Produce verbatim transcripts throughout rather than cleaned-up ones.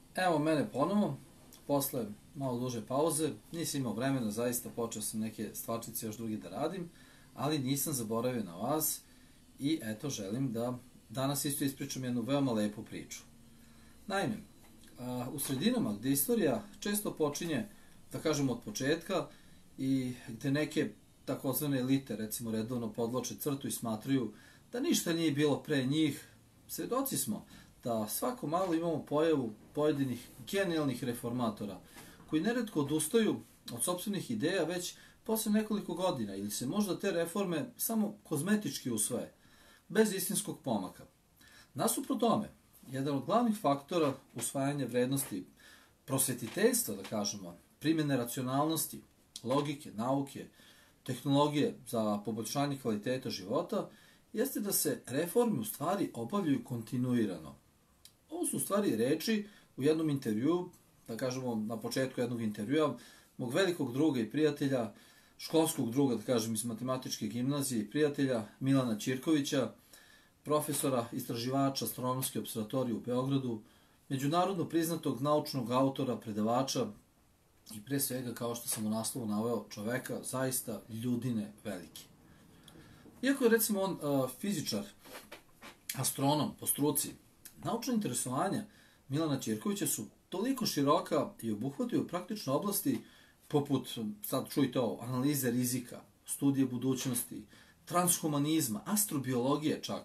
Evo mene ponovo, posle malo duže pauze, nisam imao vremena, zaista počeo sam neke stvarčice još drugi da radim, ali nisam zaboravio na vas i eto želim da danas isto ispričam jednu veoma lepu priču. Naime, u sredinama gde istorija često počinje, da kažemo od početka, i gde neke takozvane elite, recimo redovno podvlače crtu i smatraju da ništa nije bilo pre njih, svedoci smo da svako malo imamo pojavu pojedinih genijalnih reformatora koji neretko odustaju od sopstvenih ideja već posle nekoliko godina ili se možda te reforme samo kozmetički usvoje, bez istinskog pomaka. Nasuprot tome, jedan od glavnih faktora usvajanja vrednosti prosvetiteljstva, da kažemo, primjene racionalnosti, logike, nauke, tehnologije za poboljšanje kvaliteta života, jeste da se reforme u stvari obavljaju kontinuirano. Ovo su u stvari reči u jednom intervju, da kažemo na početku jednog intervjua, mog velikog druga i prijatelja, školskog druga, da kažem, iz matematičke gimnazije i prijatelja Milana Ćirkovića, profesora, istraživača Astronomske observatorije u Beogradu, međunarodno priznatog naučnog autora, predavača i pre svega, kao što sam u naslovu naveo, čoveka zaista ljudine velike. Iako je recimo on uh, fizičar, astronom po struci, naučna interesovanja Milana Ćirkovića su toliko široka i obuhvataju praktično oblasti poput, sad čujte ovo, analize rizika, studije budućnosti, transhumanizma, astrobiologije čak.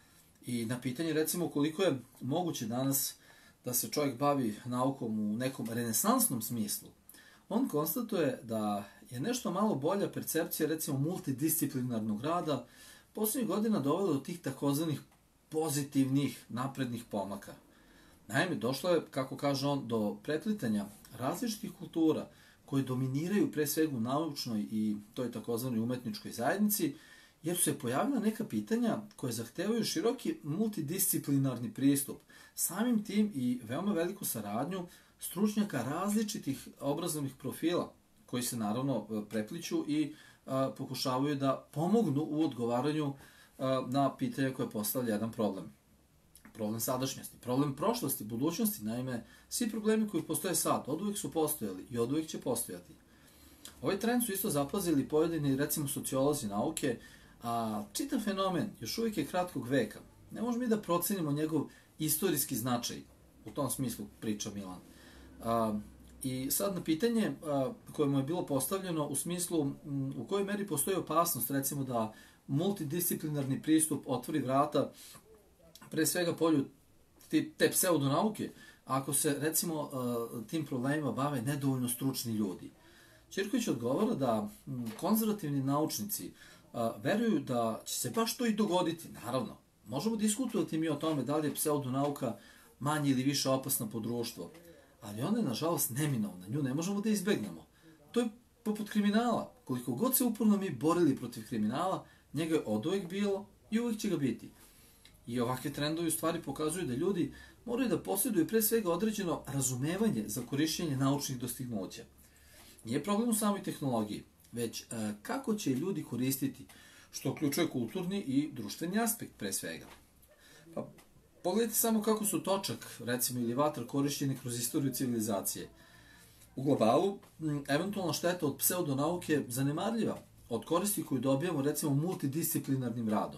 I na pitanje recimo koliko je moguće danas da se čovjek bavi naukom u nekom renesansnom smislu, on konstatuje da je nešto malo bolja percepcija recimo multidisciplinarnog rada posljednjih godina dovela do tih takozvanih pozitivnih naprednih pomaka. Naime, došlo je, kako kaže on, do preplitanja različitih kultura koje dominiraju pre svega u naučnoj i toj takozvanoj umetničkoj zajednici, jer su se pojavila neka pitanja koje zahtevaju široki multidisciplinarni pristup, samim tim i veoma veliku saradnju stručnjaka različitih obrazovnih profila, koji se naravno prepliću i a, pokušavaju da pomognu u odgovaranju a, na pitanje koje postavlja jedan problem. Problem sadašnjosti, problem prošlosti, budućnosti, naime, svi problemi koji postoje sad, od uvijek su postojali i od uvijek će postojati. Ovaj trend su isto zapazili pojedini, recimo, sociolozi nauke, a čitav fenomen još uvijek je kratkog veka. Ne možemo mi da procenimo njegov istorijski značaj, u tom smislu priča Milan. A, I sad na pitanje a, koje mu je bilo postavljeno u smislu m, u kojoj meri postoji opasnost, recimo da multidisciplinarni pristup otvori vrata pre svega polju te pseudonauke, ako se recimo a, tim problemima bave nedovoljno stručni ljudi. Ćirković odgovara da m, konzervativni naučnici a, veruju da će se baš to i dogoditi, naravno. Možemo diskutovati mi o tome da li je pseudonauka manje ili više opasna po društvo, ali ona je, nažalost, neminovna, nju ne možemo da izbegnemo. To je poput kriminala. Koliko god se uporno mi borili protiv kriminala, njega je oduvek bilo i uvek će ga biti. I ovakve trendovi u stvari pokazuju da ljudi moraju da posjeduju pre svega određeno razumevanje za korišćenje naučnih dostignuća. Nije problem u samoj tehnologiji, već e, kako će ljudi koristiti, što uključuje kulturni i društveni aspekt pre svega. Pa, pogledajte samo kako su točak, recimo, ili vatra korišćeni kroz istoriju civilizacije. U globalu, eventualna šteta od pseudonauke je zanemarljiva od koristi koju dobijamo, recimo, multidisciplinarnim radom.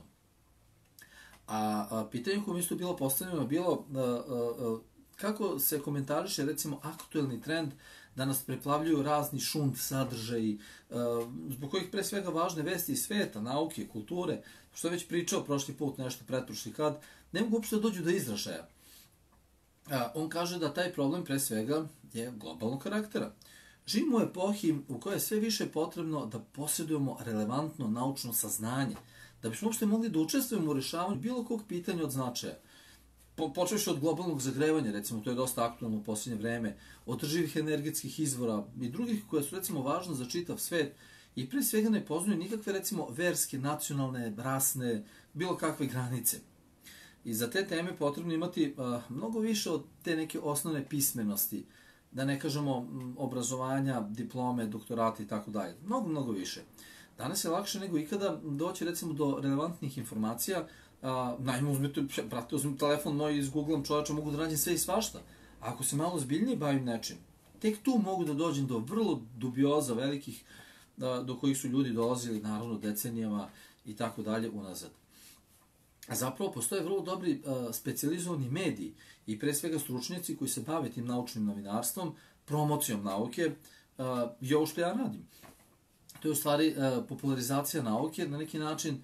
A, a pitanje koje mi isto bilo postavljeno je bilo a, a, a, kako se komentariše, recimo, aktuelni trend da nas preplavljuju razni šund sadržaji, a, zbog kojih pre svega važne vesti iz sveta, nauke, kulture, što je već pričao prošli put nešto pretprošli kad, ne mogu uopšte da dođu do izražaja. A, on kaže da taj problem pre svega je globalnog karaktera. Živimo u epohi u kojoj je sve više potrebno da posjedujemo relevantno naučno saznanje, da bismo uopšte mogli da učestvujemo u rešavanju bilo kog pitanja od značaja. Po, počeš od globalnog zagrevanja, recimo, to je dosta aktualno u posljednje vreme, održivih energetskih izvora i drugih koje su, recimo, važne za čitav svet i pre svega ne poznaju nikakve, recimo, verske, nacionalne, rasne, bilo kakve granice. I za te teme potrebno imati a, mnogo više od te neke osnovne pismenosti, da ne kažemo m, obrazovanja, diplome, doktorate i tako dalje. Mnogo, mnogo više. Danas je lakše nego ikada doći, recimo, do relevantnih informacija. A, naime, uzmite, brate, uzmite telefon moj, izgooglam čovječa, mogu da nađem sve i svašta. Ako se malo zbiljnije bavim nečim, tek tu mogu da dođem do vrlo dubioza velikih, do kojih su ljudi dolazili, naravno, decenijama i tako dalje unazad. A zapravo postoje vrlo dobri specijalizovani mediji i pre svega stručnjaci koji se bave tim naučnim novinarstvom, promocijom nauke i ovo što ja radim. To je u stvari popularizacija nauke na neki način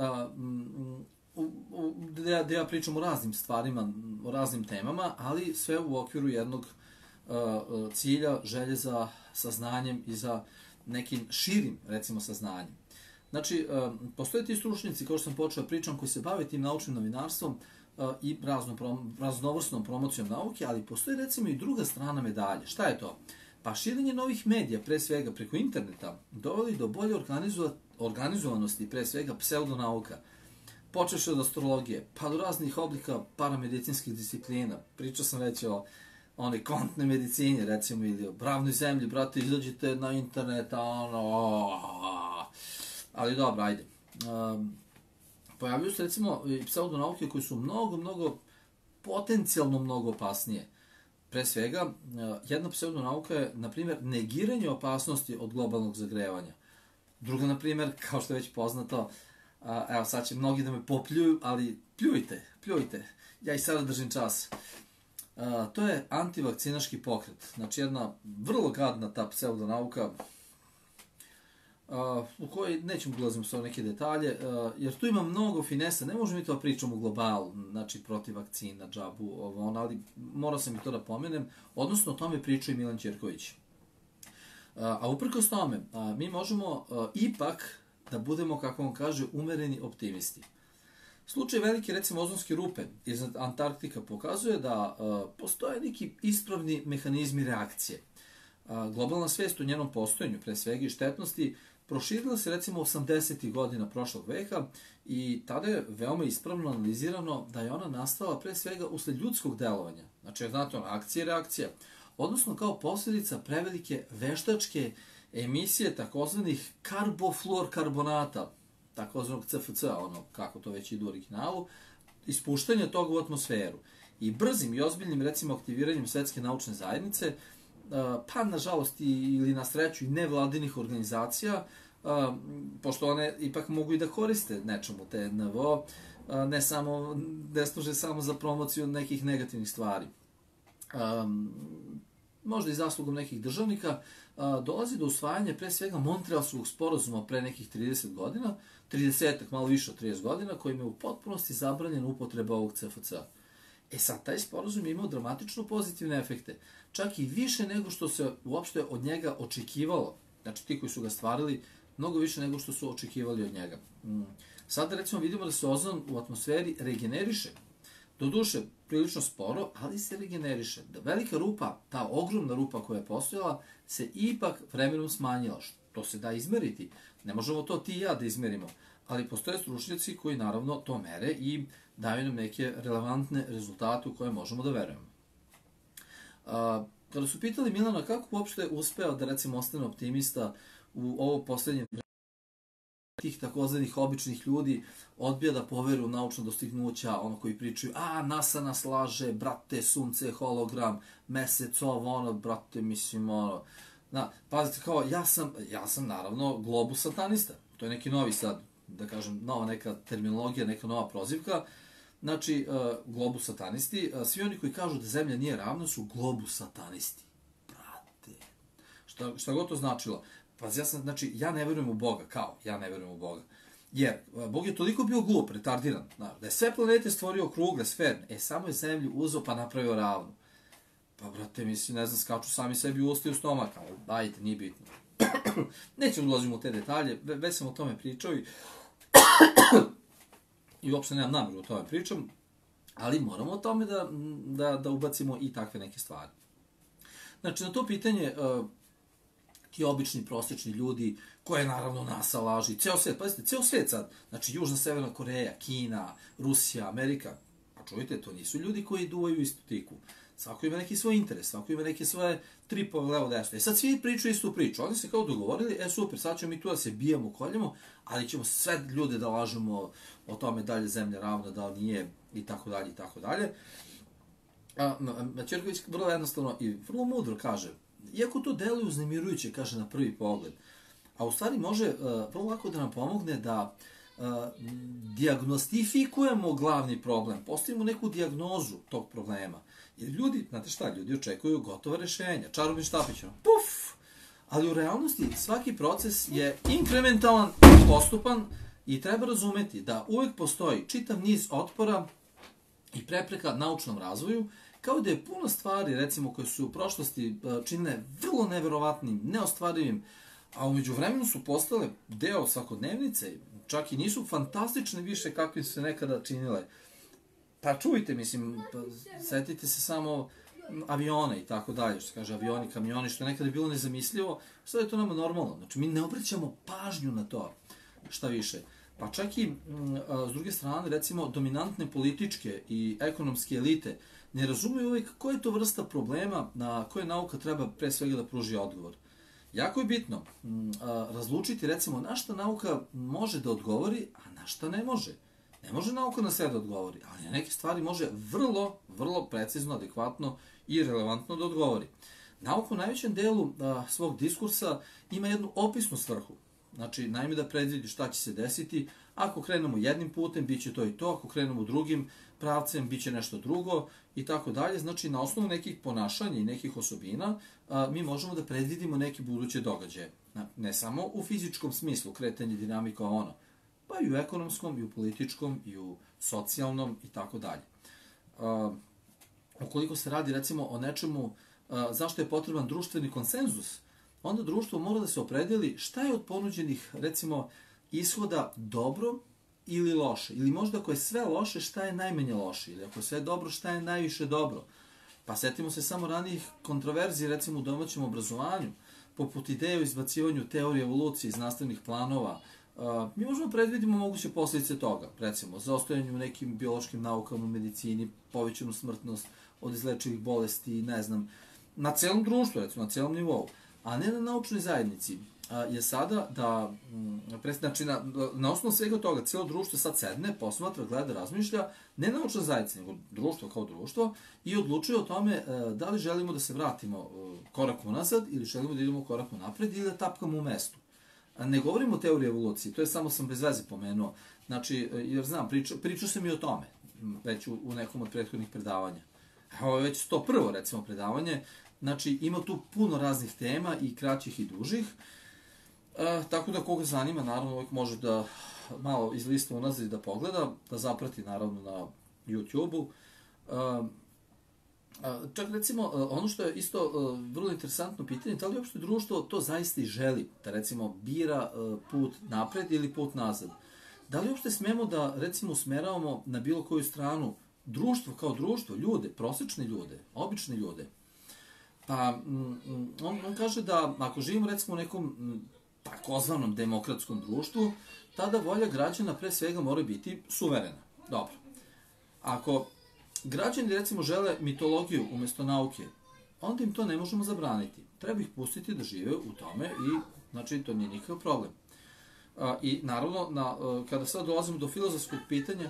gde ja pričam o raznim stvarima, o raznim temama, ali sve u okviru jednog cilja, želje za saznanjem i za nekim širim, recimo, saznanjem. Znači, postoje ti stručnjaci, kao što sam počeo pričam, koji se bave tim naučnim novinarstvom i raznovrsnom promocijom nauke, ali postoji, recimo, i druga strana medalje. Šta je to? Pa širenje novih medija, pre svega preko interneta, doveli do bolje organizovanosti, pre svega pseudonauka, počeš od astrologije, pa do raznih oblika paramedicinskih disciplina. Pričao sam već o onoj kvantnoj medicini, recimo, ili o bravnoj zemlji, brate, izađite na internet, ono... Ali dobro, ajde. Pojavljuju se, recimo, i pseudonauke koje su mnogo, mnogo, potencijalno mnogo opasnije. Pre svega, jedna pseudonauka je, na primjer, negiranje opasnosti od globalnog zagrevanja. Druga, na primjer, kao što je već poznato, evo sad će mnogi da me popljuju, ali pljujte, pljujte, ja i sada držim čas. To je antivakcinaški pokret, znači jedna vrlo gadna ta pseudonauka, u kojoj nećemo ulaziti u neke detalje, jer tu ima mnogo finesa, ne možemo mi to pričamo u globalu, znači protiv vakcina, džabu, ovo ono, ali morao sam i to da pomenem, odnosno o tome pričao i Milan Ćirković. A uprkos tome, mi možemo ipak da budemo, kako on kaže, umereni optimisti. Slučaj velike, recimo, ozonske rupe iz Antarktika pokazuje da postoje neki ispravni mehanizmi reakcije. Globalna svest u njenom postojanju, pre svega i štetnosti, proširila se, recimo, osamdesetih godina prošlog veka i tada je veoma ispravno analizirano da je ona nastala pre svega usled ljudskog delovanja. Znači, znate, ona akcija i reakcija. Odnosno, kao posljedica prevelike veštačke emisije takozvanih karbofluorkarbonata, takozvanog C F C, ono, kako to već ide u originalu, ispuštanja toga u atmosferu. I brzim i ozbiljnim, recimo, aktiviranjem svetske naučne zajednice, pa, nažalost, ili na sreću i nevladinih organizacija, pošto one ipak mogu i da koriste nečemu te N V O, ne samo, ne služe samo za promociju nekih negativnih stvari. Možda i zaslugom nekih državnika, dolazi do usvajanja pre svega Montrealskog sporazuma pre nekih trideset godina, tridesetak, malo više od trideset godina, kojim je u potpunosti zabranjena upotreba ovog C F C. E sad, taj sporazum je imao dramatično pozitivne efekte, čak i više nego što se uopšte od njega očekivalo. Znači, ti koji su ga stvarili, mnogo više nego što su očekivali od njega. Sada, recimo, vidimo da se ozon u atmosferi regeneriše. Doduše, prilično sporo, ali se regeneriše. Da velika rupa, ta ogromna rupa koja je postojala, se ipak vremenom smanjila. Što se da izmeriti. Ne možemo to ti i ja da izmerimo. Ali postoje stručnjaci koji, naravno, to mere i daju nam neke relevantne rezultate u koje možemo da verujemo. Kada su pitali Milana kako uopšte uspeo da, recimo, ostane optimista u ovo poslednje tih takozvanih običnih ljudi, odbija da poveru u naučna dostignuća, ono koji pričaju, a, NASA nas laže, brate, sunce, hologram, mesec, ovo, ono, brate, mislim, ono, na, pazite, kao, ja sam, ja sam, naravno, globus satanista, to je neki novi sad, da kažem, nova neka terminologija, neka nova prozivka, znači, globus satanisti, svi oni koji kažu da zemlja nije ravna su globus satanisti, brate, šta, šta god to značilo. Pa ja sam, znači, ja ne verujem u Boga, kao, ja ne verujem u Boga. Jer, Bog je toliko bio glup, retardiran, da je sve planete stvorio krugle, sferne, e, samo je zemlju uzeo pa napravio ravnu. Pa, brate, mislim, ne znam, skaču sami sebi u usta i u stomak, ali, dajte, nije bitno. Nećemo ulazimo u te detalje, već sam o tome pričao i i uopšte nemam namjeru o tome pričam, ali moramo o tome da, da, da ubacimo i takve neke stvari. Znači, na to pitanje, ti obični, prosječni ljudi, koje naravno NASA laži, ceo svet, pazite, ceo svet sad, znači Južna, Severna Koreja, Kina, Rusija, Amerika, pa čujte, to nisu ljudi koji duvaju istu tiku. Svako ima neki svoj interes, svako ima neke svoje tripove levo desno. E sad svi pričaju istu priču, oni se kao dogovorili, e super, sad ćemo mi tu da se bijemo, koljemo, ali ćemo sve ljude da lažemo o tome da li je zemlja ravna, da li nije, i tako dalje, i tako dalje. A, Ćorković vrlo jednostavno i vrlo mudro kaže, iako to deluje uznemirujuće, kaže na prvi pogled, a u stvari može uh, vrlo lako da nam pomogne da uh, dijagnostifikujemo glavni problem, postavimo neku dijagnozu tog problema. Jer ljudi, znate šta, ljudi očekuju gotova rešenja, čarobni štapić, puf! Ali u realnosti svaki proces je inkrementalan, postupan i treba razumeti da uvek postoji čitav niz otpora i prepreka naučnom razvoju, kao da je puno stvari, recimo, koje su u prošlosti činile vrlo neverovatnim, neostvarivim, a umeđu vremenu su postale deo svakodnevnice, čak i nisu fantastične više kakve su se nekada činile. Pa čujte, mislim, setite se samo aviona i tako dalje, što se kaže avioni, kamioni, što je nekada bilo nezamislivo, sad je to nama normalno. Znači, mi ne obraćamo pažnju na to, šta više. Pa čak i, s druge strane, recimo, dominantne političke i ekonomske elite ne razumeju uvijek koja je to vrsta problema na koje nauka treba pre svega da pruži odgovor. Jako je bitno razlučiti, recimo, na šta nauka može da odgovori, a na šta ne može. Ne može nauka na sve da odgovori, ali na neke stvari može vrlo, vrlo precizno, adekvatno i relevantno da odgovori. Nauka u najvećem delu a, svog diskursa ima jednu opisnu svrhu. Znači, najme da predvidi šta će se desiti. Ako krenemo jednim putem, bit će to i to. Ako krenemo drugim pravcem, bit će nešto drugo i tako dalje. Znači, na osnovu nekih ponašanja i nekih osobina, a, mi možemo da predvidimo neke buduće događaje. Ne samo u fizičkom smislu, kretanje, dinamika, ono, pa i u ekonomskom, i u političkom, i u socijalnom, i tako dalje. Ukoliko se radi, recimo, o nečemu a, zašto je potreban društveni konsenzus, onda društvo mora da se opredeli šta je od ponuđenih, recimo, ishoda dobro ili loše. Ili možda ako je sve loše, šta je najmanje loše. Ili ako je sve dobro, šta je najviše dobro. Pa setimo se samo ranijih kontroverziji, recimo, u domaćem obrazovanju, poput ideje o izbacivanju teorije evolucije iz nastavnih planova. Uh, mi možemo predvidimo moguće posljedice toga, recimo, zaostajanje u nekim biološkim naukama, u medicini, povećanu smrtnost od izlečivih bolesti, ne znam, na celom društvu, recimo, na celom nivou, a ne na naučnoj zajednici, uh, je sada da, um, znači, na, na osnovu svega toga, cijelo društvo sad sedne, posmatra, gleda, razmišlja, ne naučna zajednica, nego društvo kao društvo, i odlučuje o tome uh, da li želimo da se vratimo uh, korak unazad, ili želimo da idemo korak napred, ili da tapkamo u mestu. Ne govorimo o teoriji evolucije, to je samo sam bez veze pomenuo, znači, jer znam, pričao, pričao sam i o tome, već u, u nekom od prethodnih predavanja. Ovo je već sto prvo, recimo, predavanje, znači, ima tu puno raznih tema, i kraćih i dužih, e, tako da koga zanima, naravno, uvijek može da malo izlista unazad i da pogleda, da zaprati, naravno, na YouTube-u. E, Čak, recimo, ono što je isto vrlo interesantno pitanje, da li uopšte društvo to zaista i želi, da, recimo, bira put napred ili put nazad. Da li uopšte smemo da, recimo, usmeravamo na bilo koju stranu društvo kao društvo, ljude, prosječne ljude, obične ljude? Pa, on, on kaže da ako živimo, recimo, u nekom takozvanom demokratskom društvu, tada volja građana pre svega mora biti suverena. Dobro. Ako građani, recimo, žele mitologiju umjesto nauke, onda im to ne možemo zabraniti. Treba ih pustiti da žive u tome i, znači, to nije nikakav problem. A, I, naravno, na, kada sad dolazimo do filozofskog pitanja,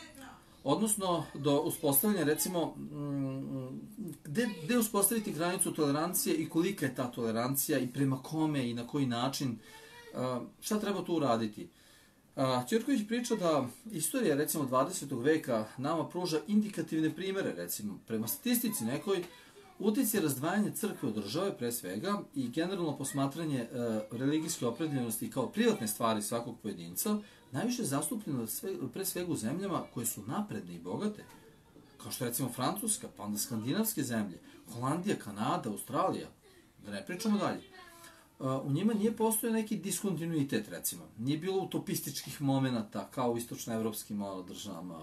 odnosno do uspostavljanja, recimo, gde, gde uspostaviti granicu tolerancije i kolika je ta tolerancija i prema kome i na koji način, a, šta treba tu uraditi? Ćorković priča da istorija, recimo, dvadesetog veka nama pruža indikativne primere, recimo, prema statistici nekoj, utjecaj razdvajanja crkve od države, pre svega, i generalno posmatranje e, religijske opredeljenosti kao privatne stvari svakog pojedinca, najviše zastupljeno sve, pre svega u zemljama koje su napredne i bogate, kao što je, recimo, Francuska, pa onda skandinavske zemlje, Holandija, Kanada, Australija, da ne pričamo dalje. U njima nije postojao neki diskontinuitet, recimo. Nije bilo utopističkih momenata, kao u istočnoevropskim državama,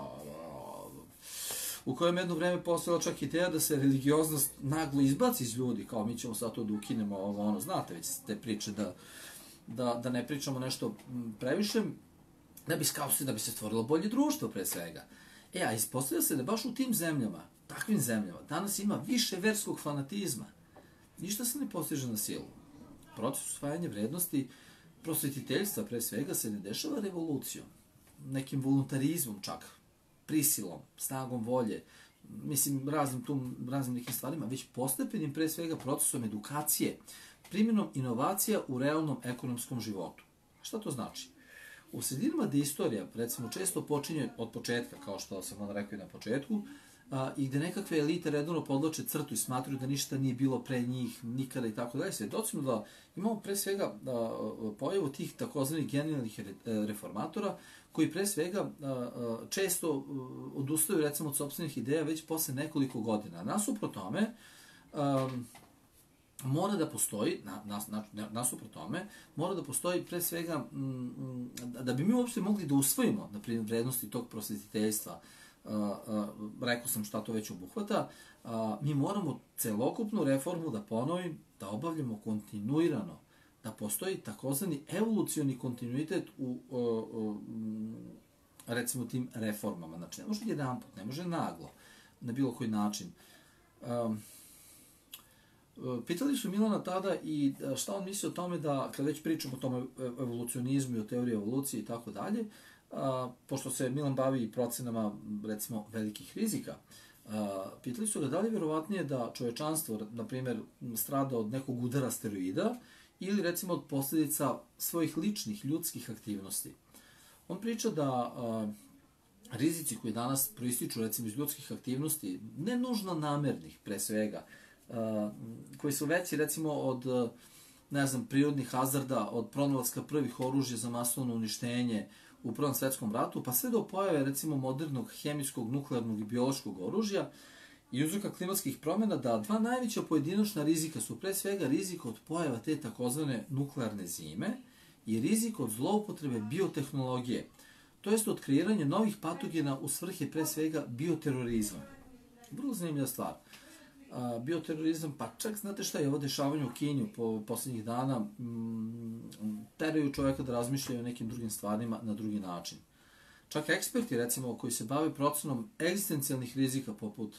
u kojem jedno vreme postojala čak ideja da se religioznost naglo izbaci iz ljudi, kao mi ćemo sad to da ukinemo, ovo, ono, znate već te priče, da, da, da ne pričamo nešto previše, da bi, kao se, da bi se stvorilo bolje društvo, pre svega. E, a ispostavlja se da baš u tim zemljama, takvim zemljama, danas ima više verskog fanatizma. Ništa se ne postiže na silu. Proces usvajanja vrednosti prosvetiteljstva, pre svega, se ne dešava revolucijom, nekim voluntarizmom čak, prisilom, snagom volje mislim, raznim, tu, raznim nekim stvarima, već postepenim pre svega procesom edukacije, primjenom inovacija u realnom ekonomskom životu. Šta to znači? U sredinama gde istorija, recimo, često počinje od početka, kao što sam vam rekao i na početku, a, i gde nekakve elite redovno podloče crtu i smatruju da ništa nije bilo pre njih, nikada i tako dalje, svjedocimo da imamo pre svega a, pojavu tih takozvanih genijalnih reformatora, koji pre svega a, a, često a, odustaju, recimo, od sopstvenih ideja već posle nekoliko godina. Nasuprot tome, a, mora da postoji, na, na, na, nasuprot tome, mora da postoji pre svega, m, da bi mi uopšte mogli da usvojimo, na primjer, vrednosti tog prosvetiteljstva, uh, uh, rekao sam šta to već obuhvata, uh, mi moramo celokupnu reformu, da ponovim, da obavljamo kontinuirano, da postoji takozvani evolucioni kontinuitet u, uh, uh, recimo, tim reformama. Znači, ne može jedan put, ne može naglo, na bilo koji način. Um, Pitali su Milana tada i šta on misli o tome da, kad već pričamo o tom evolucionizmu i o teoriji evolucije i tako dalje, pošto se Milan bavi procenama, recimo, velikih rizika, pitali su ga da li je vjerovatnije da čovečanstvo, na primjer, strada od nekog udara asteroida ili, recimo, od posljedica svojih ličnih ljudskih aktivnosti. On priča da rizici koji danas proističu, recimo, iz ljudskih aktivnosti, ne nužno namernih, pre svega, koji su veći, recimo, od, ne znam, prirodnih hazarda, od pronalaska prvih oružja za masovno uništenje u Prvom svetskom ratu, pa sve do pojave, recimo, modernog hemijskog, nuklearnog i biološkog oružja i uzroka klimatskih promjena, da dva najveća pojedinačna rizika su pre svega rizik od pojava te takozvane nuklearne zime i rizik od zloupotrebe biotehnologije, to jest od kreiranja novih patogena u svrhe pre svega bioterorizma. Vrlo zanimljiva stvar. Bioterorizam, pa čak znate šta je ovo dešavanje u Kini po posljednjih dana, m, teraju čovjeka da razmišljaju o nekim drugim stvarima na drugi način. Čak eksperti, recimo, koji se bave procenom egzistencijalnih rizika, poput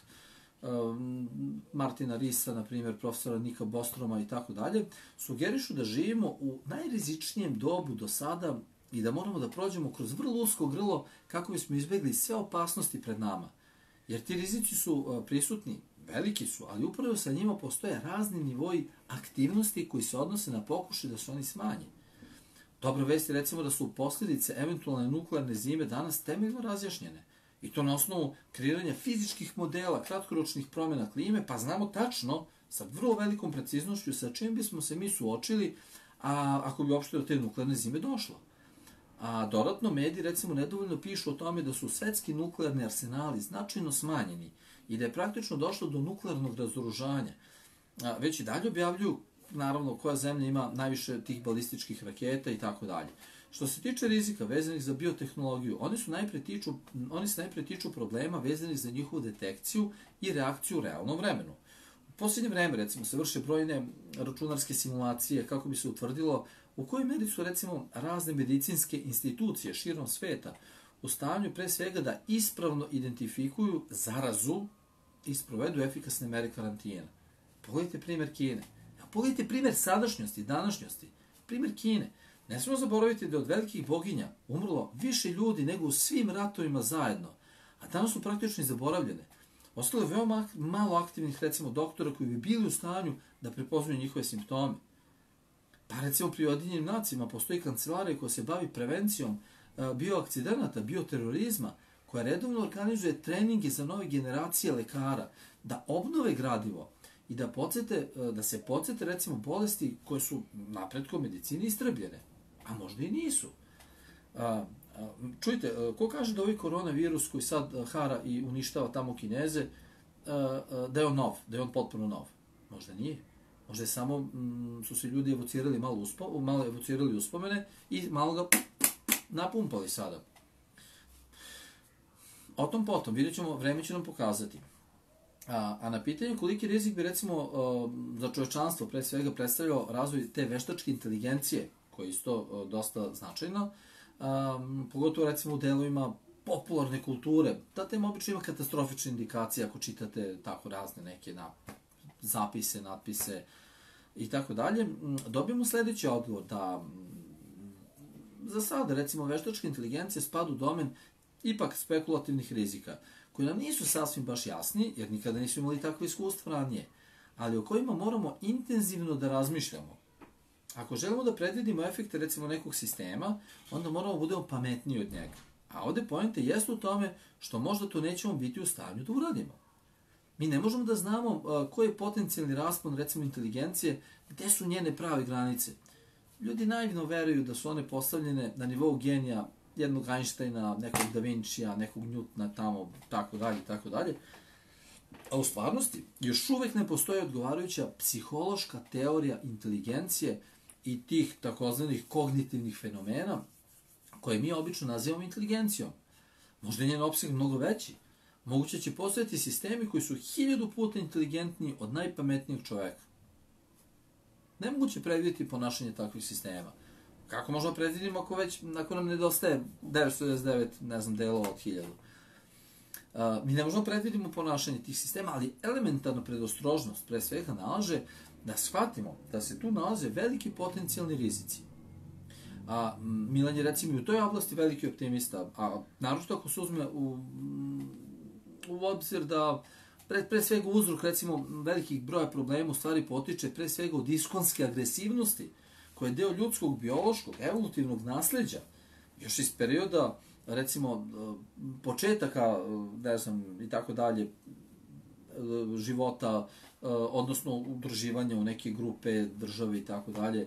um, Martina Risa, na primjer, profesora Nika Bostroma i tako dalje, sugerišu da živimo u najrizičnijem dobu do sada i da moramo da prođemo kroz vrlo usko grlo kako bismo izbjegli sve opasnosti pred nama. Jer ti rizici su uh, prisutni, veliki su, ali upravo sa njima postoje razni nivoji aktivnosti koji se odnose na pokušaj da se oni smanje. Dobra vest je, recimo, da su posljedice eventualne nuklearne zime danas temeljno razjašnjene. I to na osnovu kreiranja fizičkih modela, kratkoročnih promjena klime, pa znamo tačno, sa vrlo velikom preciznošću, sa čim bismo se mi suočili, a ako bi uopšte do te nuklearne zime došlo. A dodatno, mediji, recimo, nedovoljno pišu o tome da su svetski nuklearni arsenali značajno smanjeni i da je praktično došlo do nuklearnog razoružanja. Već i dalje objavljuju, naravno, koja zemlja ima najviše tih balističkih raketa i tako dalje. Što se tiče rizika vezanih za biotehnologiju, oni, su najpre tiču, oni se najpre tiču problema vezanih za njihovu detekciju i reakciju u realnom vremenu. U posljednje vreme, recimo, se vrše brojne računarske simulacije kako bi se utvrdilo u kojoj meri su, recimo, razne medicinske institucije širom sveta u stanju pre svega da ispravno identifikuju zarazu i sprovedu efikasne mere karantina. Pogledajte primjer Kine. Pogledajte primjer sadašnjosti, današnjosti. Primjer Kine. Ne smemo zaboraviti da je od velikih boginja umrlo više ljudi nego u svim ratovima zajedno, a danas su praktično zaboravljene. Ostalo je veoma malo aktivnih, recimo, doktora koji bi bili u stanju da prepoznaju njihove simptome. Pa, recimo, pri Ujedinjenim nacijama postoji kancelarija koja se bavi prevencijom bioakcidenata, bioterorizma, koja redovno organizuje treninge za nove generacije lekara, da obnove gradivo i da, podsjete, da se podsjete, recimo, bolesti koje su napretkom medicine istrebljene, a možda i nisu. Čujte, ko kaže da ovaj koronavirus koji sad hara i uništava tamo Kineze, da je on nov, da je on potpuno nov? Možda nije. Možda je samo, su se ljudi evocirali malo, uspo, malo evocirali uspomene i malo ga napumpali sada. O tom potom, vidjet ćemo, vreme će nam pokazati. A, a na pitanje koliki rizik bi, recimo, za čovječanstvo pre svega predstavljao razvoj te veštačke inteligencije, koja je isto dosta značajna, a, pogotovo, recimo, u delovima popularne kulture. Ta tema obično ima katastrofične indikacije ako čitate tako razne neke na, zapise, natpise i tako dalje. Dobijemo sljedeći odgovor da za sada, recimo, veštačka inteligencija spada u domen ipak spekulativnih rizika, koji nam nisu sasvim baš jasni, jer nikada nismo imali takve iskustva ranije, ali o kojima moramo intenzivno da razmišljamo. Ako želimo da predvidimo efekte, recimo, nekog sistema, onda moramo da budemo pametniji od njega. A ovde poenta jeste u tome što možda to nećemo biti u stanju da uradimo. Mi ne možemo da znamo uh, koji je potencijalni raspon, recimo, inteligencije, gde su njene prave granice. Ljudi naivno veruju da su one postavljene na nivou genija jednog Einsteina, nekog Da Vincija, nekog Newtona, tamo, tako dalje, tako dalje. A u stvarnosti još uvek ne postoji odgovarajuća psihološka teorija inteligencije i tih takozvanih kognitivnih fenomena koje mi obično nazivamo inteligencijom. Možda je njen opseg mnogo veći. Moguće će postojati sistemi koji su hiljadu puta inteligentniji od najpametnijeg čoveka. Nemoguće predvidjeti ponašanje takvih sistema. Kako možemo predvidjeti ako već, ako nam nedostaje devetsto devedeset devet, ne znam, delova od hiljadu? Uh, mi ne možemo predvidimo ponašanje tih sistema, ali elementarna predostrožnost pre svega nalaže da shvatimo da se tu nalaze veliki potencijalni rizici. A Milan je, recimo, i u toj oblasti veliki optimista, a naročito ako se uzme u, u obzir da pre, pre svega uzrok, recimo, velikih broja problema u stvari potiče pre svega od iskonske agresivnosti, koja je deo ljudskog, biološkog, evolutivnog nasleđa, još iz perioda, recimo, početaka, ne znam, i tako dalje, života, odnosno udruživanja u neke grupe, države i tako dalje.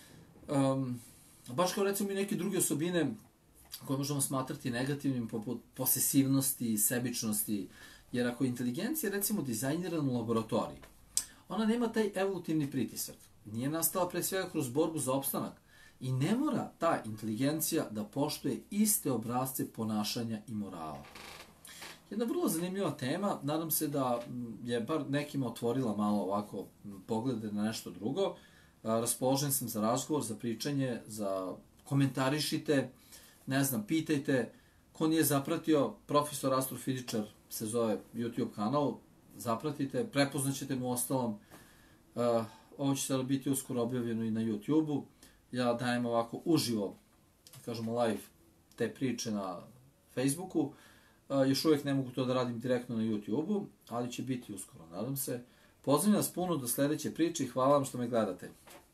Baš kao, recimo, i neke druge osobine koje možemo smatrati negativnim, poput posesivnosti, sebičnosti, jer ako je inteligencija, recimo, dizajnirana u laboratoriji, ona nema taj evolutivni pritisak. Nije nastala pre svega kroz borbu za opstanak i ne mora ta inteligencija da poštuje iste obrazce ponašanja i morala. Jedna vrlo zanimljiva tema, nadam se da je bar nekima otvorila malo ovako poglede na nešto drugo. Raspoložen sam za razgovor, za pričanje, za komentarišite, ne znam, pitajte. Ko nije zapratio, profesor astrofizičar se zove YouTube kanal, zapratite, prepoznaćete mu ostalom. Ovo će sada biti uskoro objavljeno i na YouTube-u. Ja dajem ovako uživo, kažemo live, te priče na Facebooku. Još uvijek ne mogu to da radim direktno na YouTube-u, ali će biti uskoro, nadam se. Pozivam vas puno do sledeće priče i hvala vam što me gledate.